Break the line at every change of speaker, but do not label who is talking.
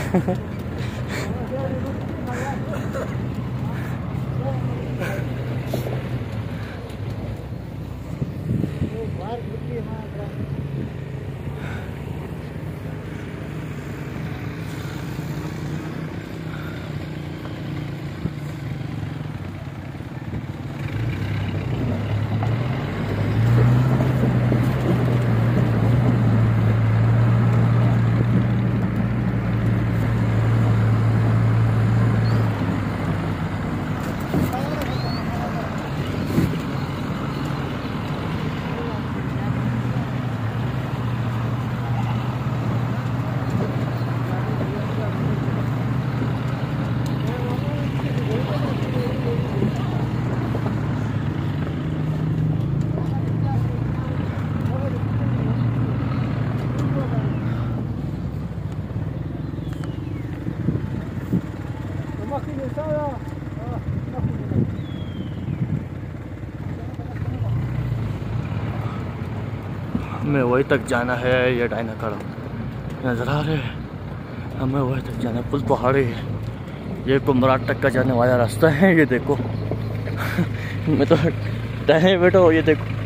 हमें वहीं तक जाना है। ये डायनाखड़ा नजर आ रहे हैं, हमें वहीं तक जाना है। पुल पहाड़ी है, ये कुमराट तक का जाने वाला रास्ता है। ये देखो मैं तो टाइम बैठो, ये देखो